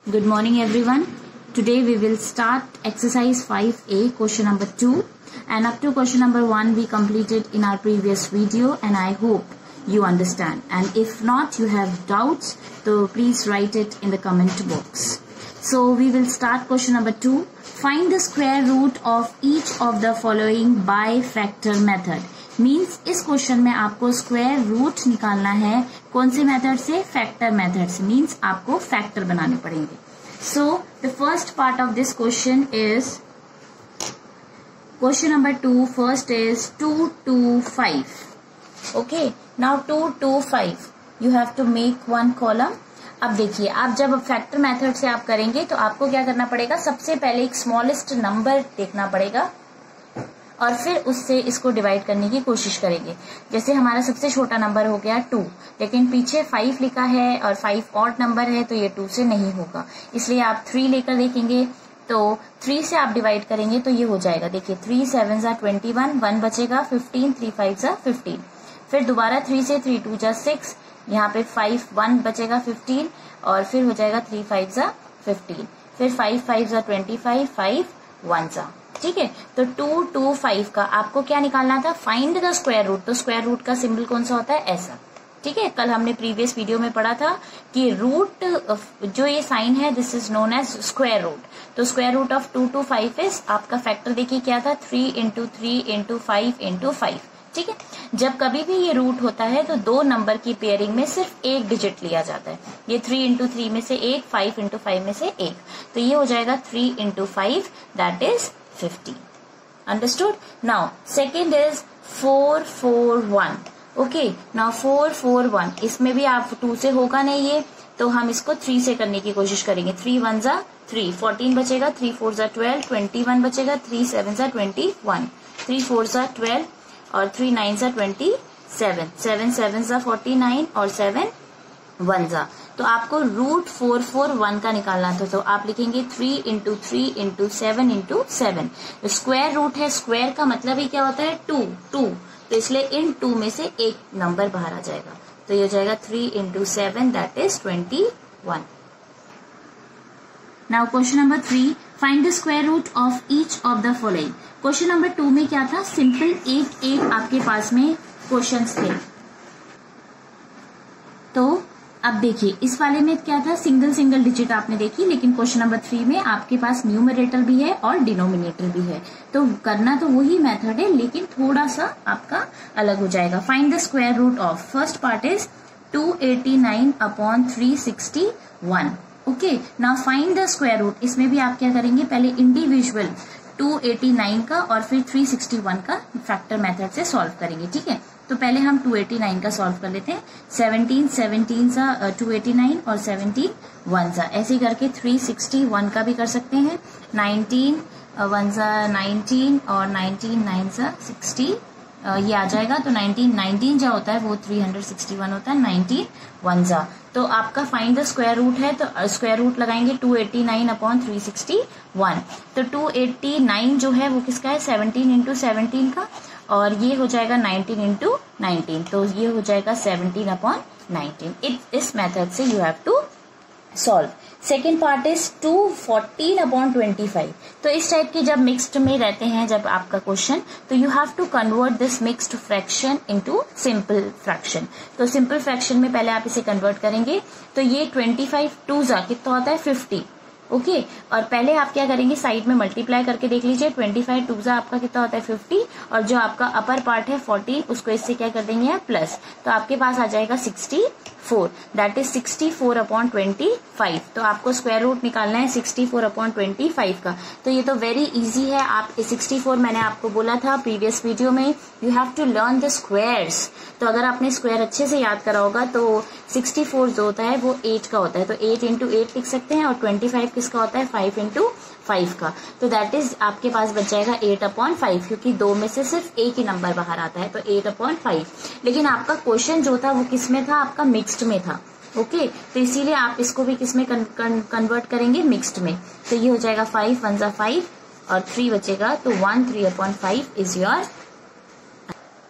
Good morning everyone. Today we will start exercise 5A question number 2 and up to question number 1 we completed in our previous video and I hope you understand, and if not you have doubts so please write it in the comment box. So we will start question number 2. Find the square root of each of the following by factor method. Means इस question में आपको square root निकालना है कौन से method से, factor method से. Means आपको फैक्टर बनाने पड़ेंगे. So the first part of this question is question number 2. First is 2 to 5. Okay, now 2 to 5 you have to make one column. अब देखिए, आप जब फैक्टर मेथड से आप करेंगे तो आपको क्या करना पड़ेगा, सबसे पहले एक स्मॉलेस्ट नंबर देखना पड़ेगा और फिर उससे इसको डिवाइड करने की कोशिश करेंगे. जैसे हमारा सबसे छोटा नंबर हो गया 2, लेकिन पीछे 5 लिखा है और 5 ऑड नंबर है तो ये 2 से नहीं होगा, इसलिए आप 3 लेकर देखेंगे. तो 3 से आप डिवाइड करेंगे तो ये हो जाएगा. देखिए 3 7 जा 21, 1 बचेगा 15, 3 5 जा 15. फिर दोबारा 3 से 3 2 जा 6, यहाँ पे 5 1 बचेगा 15 और फिर हो जाएगा 3 5 जा 15. फिर 5 5 जा 25, 5 1 जा. ठीक है, तो 2 to 5 का आपको क्या निकालना था, फाइंड द स्क्वायर रूट. तो स्क्वायर रूट का सिंबल कौन सा होता है, ऐसा. ठीक है, कल हमने प्रीवियस वीडियो में पढ़ा था कि रूट जो ये साइन है this is known as square root. तो square root of 2 to 5 is, आपका फैक्टर देखिए क्या था, 3 into 3 into 5 into 5. ठीक है, जब कभी भी ये रूट होता है तो दो नंबर की पेयरिंग में सिर्फ एक डिजिट लिया जाता है. ये 3 into 3 में से एक, 5 into 5 में से एक, तो ये हो जाएगा 3 into 5 that is 50. Understood? Now second is 4 4 1. Okay, now 4 4 1 इसमें भी आप 2 से होगा नहीं ये, तो हम इसको 3 से करने की कोशिश करेंगे. 3 1 जा 3, 14 बचेगा, 3 4 जा 12, 21 बचेगा, 3 7 जा 21, 3 4 जा 12 और 3 9 जा 27, 7 7 जा 49 और 7 1 जा. तो आपको रूट 4 4 1 का निकालना था, तो आप लिखेंगे 3 into 3 into 7 into 7. Square root है, स्क्वायर का मतलब ही क्या होता है, 2 2, तो इसलिए इन 2 में से एक नंबर बाहर आ जाएगा, तो ये हो जाएगा 3 into 7 that is 21. Now question number 3, find the square root of each of the following. Question number 2 में क्या था, सिंपल एक आपके पास में क्वेश्चंस थे. तो अब देखिए इस वाले में क्या था, सिंगल डिजिट आपने देखी, लेकिन क्वेश्चन नंबर 3 में आपके पास न्यूमरेटर भी है और डिनोमिनेटर भी है. तो करना तो वही मेथड है लेकिन थोड़ा सा आपका अलग हो जाएगा. Find the square root of, first part is 289 upon 361. Okay, now find the square root. इसमें भी आप क्या करेंगे, पहले इंडिविजुअल 289 का और फिर 361 का फैक्टर मेथड से सॉल्व करेंगे. ठीक है, तो पहले हम 289 का सॉल्व कर लेते हैं. 17 सा 289 और 17 1 सा, ऐसे करके 361 का भी कर सकते हैं. 19 1 सा 19 और 19 9 सा 60 ये आ जाएगा. तो 19 जो होता है वो 361 होता है. 19 1 सा, तो आपका फाइंड द स्क्वायर रूट है, तो स्क्वायर रूट लगाएंगे 289 अपॉन 361. तो 289 जो है वो किसका है, 17 into 17 का, और ये हो जाएगा 19 into 19, तो ये हो जाएगा 17 अपॉन 19. इस मेथड से you have to solve. Second part is 214 upon 25. तो इस टाइप के जब मिक्स्ड में रहते हैं जब आपका क्वेश्चन, तो you have to convert this mixed fraction into simple fraction. तो सिंपल फ्रैक्शन में पहले आप इसे कन्वर्ट करेंगे, तो ये 25 2 जा कितना होता है 50. ओके, और पहले आप क्या करेंगे, साइड में मल्टीप्लाई करके देख लीजिए. 25 2 जा आपका कितना होता है 50, और जो आपका अपर पार्ट है 14 उसको इससे क्या कर देंगे आप प्लस, तो आपके पास आ जाएगा 64 दैट इज 64 अपॉन 25. तो आपको स्क्वायर रूट निकालना है 64 अपॉन 25 का. तो ये तो वेरी इजी है. आप 64 मैंने आपको बोला था प्रीवियस वीडियो में, you have to learn the squares. तो अगर आपने स्क्वायर अच्छे से याद करा होगा तो 64 जो होता है वो 8 का होता है, तो 8 into 8 लिख सकते हैं, और 25 किसका होता है 5 into 5 का. तो दैट इज आपके पास बच जाएगा 8 अपॉन 5, क्योंकि दो में से सिर्फ एक ही नंबर बाहर आता है, तो 8 अपॉन 5. लेकिन आपका क्वेश्चन जो था वो किस में था, आपका मिक्स्ड में था. ओके, तो इसीलिए आप इसको भी किस में कन्वर्ट करेंगे, मिक्स्ड में. तो ये हो जाएगा 5 1 जा 5 और 3 बचेगा, तो 1 3 upon 5 is your.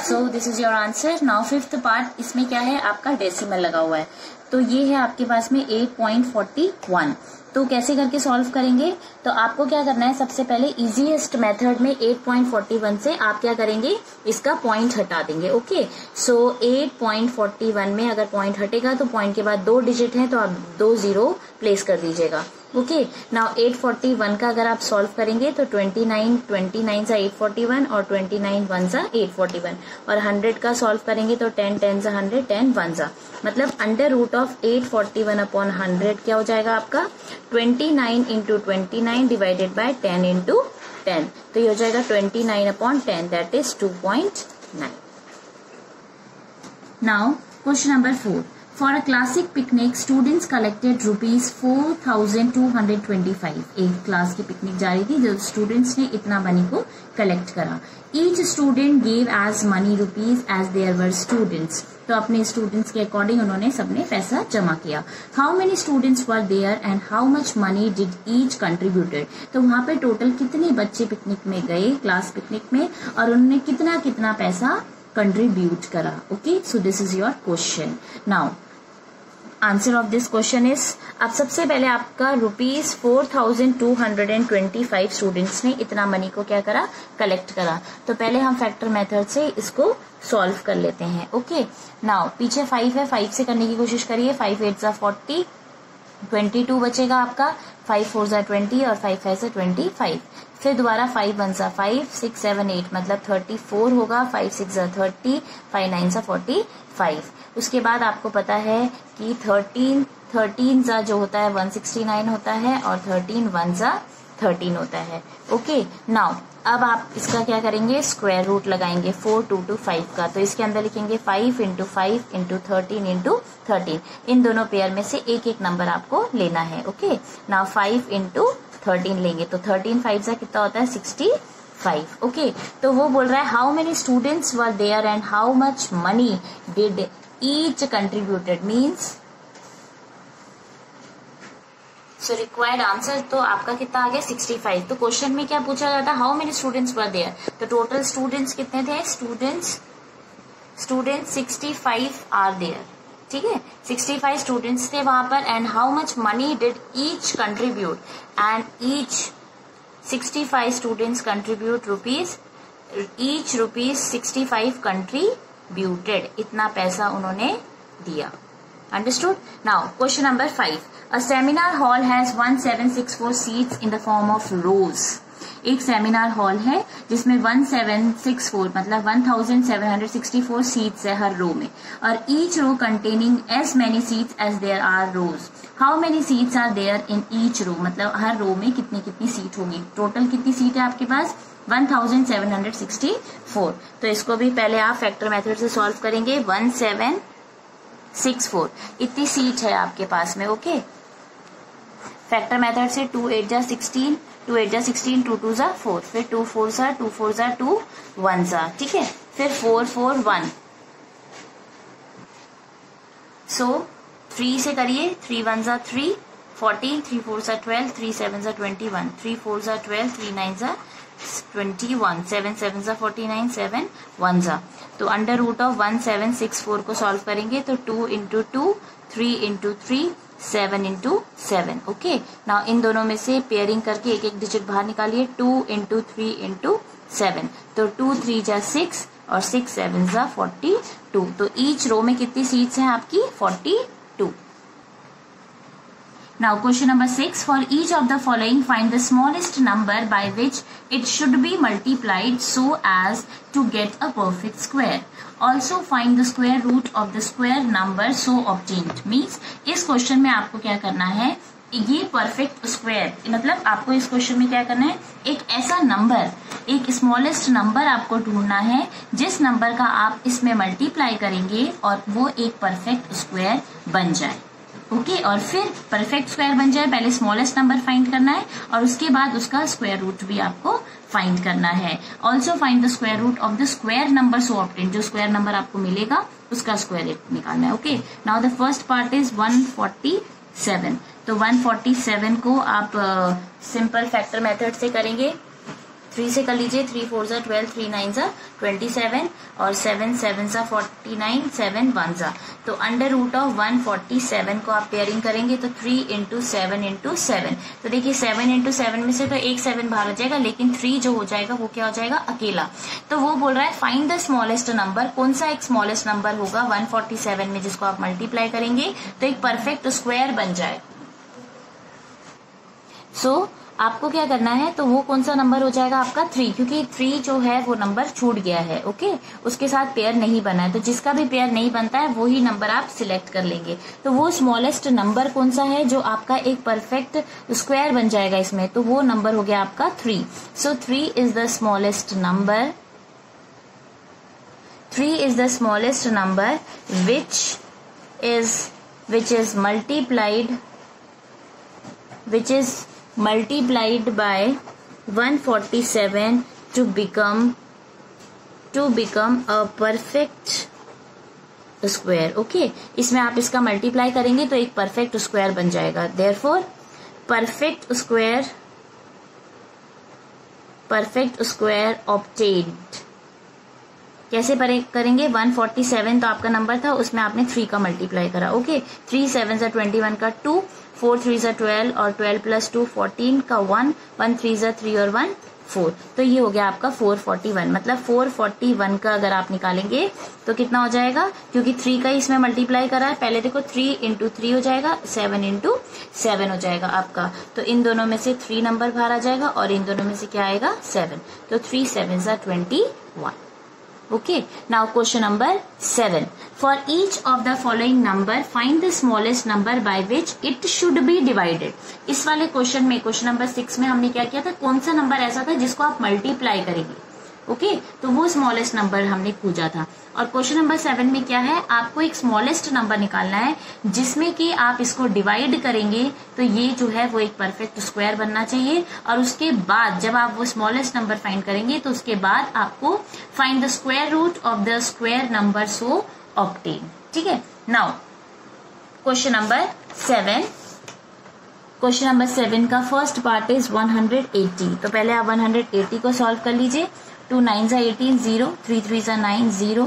So this is your answer. Now fifth part, इसमें क्या है आपका डेसिमल लगा हुआ है, तो ये है आपके पास में 8.41। तो कैसे करके सॉल्व करेंगे, तो आपको क्या करना है, सबसे पहले इजीएस्ट मेथड में 8.41 से आप क्या करेंगे, इसका पॉइंट हटा देंगे। ओके, सो 8.41 में अगर पॉइंट हटेगा तो पॉइंट के बाद 2 डिजिट है, तो आप 2 0 प्लेस कर दीजिएगा। ओके, नाउ 841 का अगर आप सॉल्व करेंगे तो 29 सा 841 और 29 1 सा 841, और 100 का सॉल्व करेंगे तो 10 10 सा 100, 10 1 सा, मतलब अंडर रूट ऑफ 841 अपॉन 100 क्या हो जाएगा आपका 29 इंटू 29 डिवाइडेड बाय 10 इंटू 10, तो ये हो जाएगा 29 upon 10, that is 2.9। Now question number 4, For a classic picnic, students collected rupees 4,225। एक क्लास की पिकनिक जा रही थी, जो स्टूडेंट्स ने इतना मनी को कलेक्ट करा। Each student gave as many rupees as there were students। तो अपने स्टूडेंट्स के अकॉर्डिंग उन्होंने सबने पैसा जमा किया। How many students were there and how much money did each contributed? तो वहां पे टोटल कितने बच्चे पिकनिक में गए, क्लास पिकनिक में, और उन्होंने कितना कितना पैसा कंट्रीब्यूट करा। Okay, so this is your question. Now answer of this question is, अब सबसे पहले आपका रुपीज 4,225 स्टूडेंट्स ने इतना मनी को क्या करा, कलेक्ट करा। तो पहले हम फैक्टर मेथड से इसको सॉल्व कर लेते हैं। ओके, नाउ पीछे 5 है, 5 से करने की कोशिश करिए। 5 8 सा 40, 22 बचेगा आपका, 5 4 सा 20 और 5 5 सा 25। फिर दोबारा 5 1 सा 5, 6 7 8 मतलब 34 होगा, 5 6 सा 30, 5 9 सा 45। उसके बाद आपको पता है कि 13 सा जो होता है 169 होता है, और 13 1 सा 13 होता है। ओके, नाउ अब आप इसका क्या करेंगे, स्क्वायर रूट लगाएंगे 4 2 2 5 का, तो इसके अंदर लिखेंगे 5 इंटू 5 इंटू 13 इंटू 13। इन दोनों पेयर में से एक एक नंबर आपको लेना है। ओके, नाउ 5 इंटू 13 लेंगे तो 13 5 सा कितना होता है 65। ओके, तो वो बोल रहा है how many students were there and how much money did each contributed, means so required answer तो आपका कितना आ गया 65। तो क्वेश्चन में क्या पूछा जाता है, how many students were there, तो टोटल स्टूडेंट्स कितने थे, स्टूडेंट्स 65 आर देयर। ठीक है, 65 स्टूडेंट्स थे वहां पर, and how much money did each contribute, and each 65 students contribute rupees, each rupees 65 contributed, इतना पैसा उन्होंने दिया। Understood. Now question number 5, a seminar hall has 1764 seats in the form of rows. एक सेमिनार हॉल है जिसमें 1764 मतलब 1764 seats है हर row में, और each row containing as many seats as there are rows. How many seats are there in each row, मतलब हर row में कितनी कितनी सीट होगी, टोटल कितनी सीट है आपके पास 1764। तो इसको भी पहले आप फैक्टर मेथड से सॉल्व करेंगे। 1764 इतनी सीट है आपके पास में। ओके, फैक्टर मेथड से 2 8 जा 16, 2 8 जा 16, 2 2 जा 4, फिर 2 4 जा 2 4 जा 2 1 जा, ठीक है, फिर 4 4 1। सो 3 से करिए, 3 1 जा 3 14, 3 4 जा 12, 3 7 जा 21, 3 4 जा 12, 3 9 जा 21, 7 7 जा 49, 7 1 जा। तो अंडर रूट ऑफ 1764 को सॉल्व करेंगे तो 2 into 2, 3 into 3, 7 into 7। Okay, now इन दोनों में से पेयरिंग करके एक एक डिजिट बाहर निकालिए। 2 इंटू 3 इंटू 7, तो 2 3 जा 6 और 6 7 जा 42। तो ईच रो में कितनी सीट्स हैं आपकी 42। Now question number 6, for each of the following find the smallest number by which it should be multiplied so as to get a perfect square. Also find the square root of the square number so obtained. Means इस question में आपको क्या करना है, ये perfect square, मतलब आपको इस क्वेश्चन में क्या करना है, एक ऐसा नंबर, एक स्मॉलेस्ट नंबर आपको ढूंढना है जिस नंबर का आप इसमें मल्टीप्लाई करेंगे और वो एक परफेक्ट स्क्वायर बन जाए। ओके, और फिर परफेक्ट स्क्वायर बन जाए, पहले स्मॉलेस्ट नंबर फाइंड करना है और उसके बाद उसका स्क्वायर रूट भी आपको फाइंड करना है। Also find the square root of the square number so obtained, जो स्क्वायर नंबर आपको मिलेगा उसका स्क्वायर रूट निकालना है। Okay, now the first part is 147। तो 147 को आप सिंपल फैक्टर मेथड से करेंगे। 3 से कर लीजिए, 3 4 ज़ा 12, 3 9 ज़ा 27 और 7 7 ज़ा 49, 7 1 ज़ा, तो अंडर रूट ऑफ 147 को आप पेयरिंग करेंगे तो 3 इंटू 7 इंटू 7, तो देखिए 7 इंटू 7 में से तो एक 7 बाहर आ जाएगा, लेकिन 3 जो हो जाएगा वो क्या हो जाएगा, अकेला। तो वो बोल रहा है फाइंड द स्मॉलेस्ट नंबर, कौन सा एक स्मॉलेस्ट नंबर होगा 147 में जिसको आप मल्टीप्लाई करेंगे तो एक परफेक्ट स्क्वायर बन जाए। सो आपको क्या करना है, तो वो कौन सा नंबर हो जाएगा आपका 3, क्योंकि 3 जो है वो नंबर छूट गया है, ओके, उसके साथ पेयर नहीं बना है, तो जिसका भी पेयर नहीं बनता है वही नंबर आप सिलेक्ट कर लेंगे। तो वो स्मॉलेस्ट नंबर कौन सा है जो आपका एक परफेक्ट स्क्वायर बन जाएगा इसमें, तो वो नंबर हो गया आपका 3। So 3 is the smallest number, 3 is the smallest number which is multiplied by 147 to become a perfect square, okay. इसमें आप इसका मल्टीप्लाई करेंगे तो एक परफेक्ट स्क्वायर बन जाएगा। Therefore perfect square obtained. कैसे करेंगे, 147 तो आपका नंबर था, उसमें आपने 3 का मल्टीप्लाई करा, ओके। 3 7 ज़ा 21 का 2, 4 3 ज़ा 12 और 12 प्लस 2 14 का 1, 1 3 ज़ा 3 और 1 4, तो ये हो गया आपका 441। मतलब 441 का अगर आप निकालेंगे तो कितना हो जाएगा, क्योंकि 3 का इसमें मल्टीप्लाई करा है, पहले देखो 3 इंटू 3 हो जाएगा, 7 इंटू 7 हो जाएगा आपका, तो इन दोनों में से 3 नंबर बाहर आ जाएगा और इन दोनों में से क्या आएगा 7, तो 3 7 ज़ा 21। Okay, now question number 7. For each of the following number, find the smallest number by which it should be divided. इस वाले क्वेश्चन में, क्वेश्चन नंबर 6 में हमने क्या किया था, कौन सा नंबर ऐसा था जिसको आप मल्टीप्लाई करेंगे, ओके, तो वो स्मॉलेस्ट नंबर हमने खोजा था। और क्वेश्चन नंबर 7 में क्या है, आपको एक स्मॉलेस्ट नंबर निकालना है जिसमें कि आप इसको डिवाइड करेंगे तो ये जो है वो एक परफेक्ट स्क्वायर बनना चाहिए, और उसके बाद जब आप वो स्मॉलेस्ट नंबर फाइंड करेंगे तो उसके बाद आपको find the square root of the square number so obtain, ठीक है। नाउ क्वेश्चन नंबर 7 का फर्स्ट पार्ट इज 180, तो पहले आप 180 को सॉल्व कर लीजिए। 2 9 ज़ा 18 0, 3 3 ज़ा 9 0,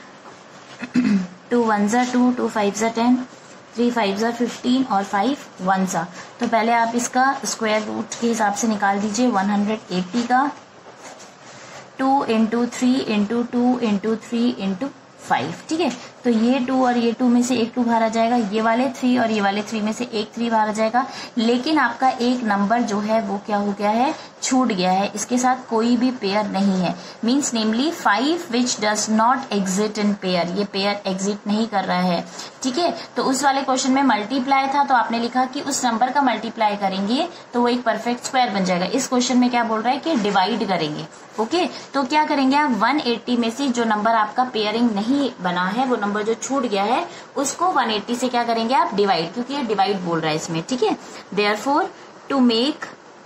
2 1 ज़ा 2, 2 5 ज़ा 10, 3 5 ज़ा 15 और 5 1 ज़ा। तो पहले आप इसका स्क्वायर रूट के हिसाब से निकाल दीजिए 180 का। 2 इंटू 3 इंटू 2 इंटू 3 इंटू 5, ठीक है। तो ये 2 और ये 2 में से एक 2 बाहर आ जाएगा, ये वाले 3 और ये वाले 3 में से एक 3 बाहर आ जाएगा, लेकिन आपका एक नंबर जो है वो क्या हो गया है, छूट गया है, इसके साथ कोई भी पेयर नहीं है। Means namely 5 which does not exist in pair, ये पेयर एग्जिट नहीं कर रहा है, ठीक है। तो उस वाले क्वेश्चन में मल्टीप्लाई था तो आपने लिखा कि उस नंबर का मल्टीप्लाई करेंगे तो वो एक परफेक्ट स्क्वायर बन जाएगा। इस क्वेश्चन में क्या बोल रहा है कि डिवाइड करेंगे, ओके। तो क्या करेंगे आप 180 में से जो नंबर आपका पेयरिंग नहीं बना है, वो नंबर जो छूट गया है, उसको 180 से क्या करेंगे आप डिवाइड, क्योंकि ये डिवाइड बोल रहा है इसमें, ठीक है। Therefore to make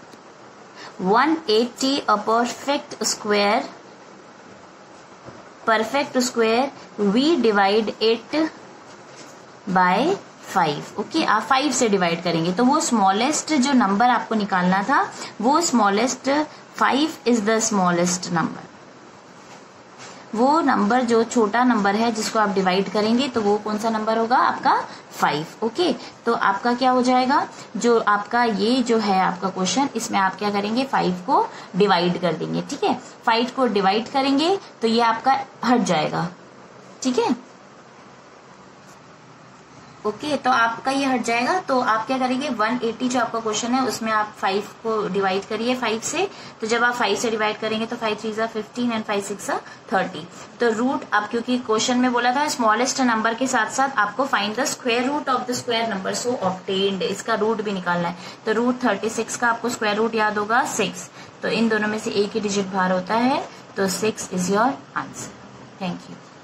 180 a perfect square we divide it by 5, okay. आप 5 से डिवाइड करेंगे तो वो स्मॉलेस्ट जो नंबर आपको निकालना था, वो smallest 5 is the smallest number. वो नंबर जो छोटा नंबर है जिसको आप डिवाइड करेंगे तो वो कौन सा नंबर होगा आपका 5, ओके। तो आपका क्या हो जाएगा, जो आपका ये जो है आपका क्वेश्चन, इसमें आप क्या करेंगे 5 को डिवाइड कर देंगे, ठीक है। 5 को डिवाइड करेंगे तो ये आपका हट जाएगा, ठीक है, ओके। तो आपका ये हट जाएगा, तो आप क्या करेंगे 180 जो आपका क्वेश्चन है उसमें आप 5 को डिवाइड करिए 5 से, तो जब आप 5 से डिवाइड करेंगे तो 5 3 ज़ा 15 एंड 5 6 ज़ा 30। तो रूट, आप क्योंकि क्वेश्चन में बोला था स्मॉलेस्ट नंबर के साथ साथ आपको find the square root of the square number so obtained, इसका रूट भी निकालना है। तो रूट 36 का आपको स्क्वायर रूट याद होगा 6, तो इन दोनों में से एक ही डिजिट बाहर होता है, तो 6 is your answer. Thank you.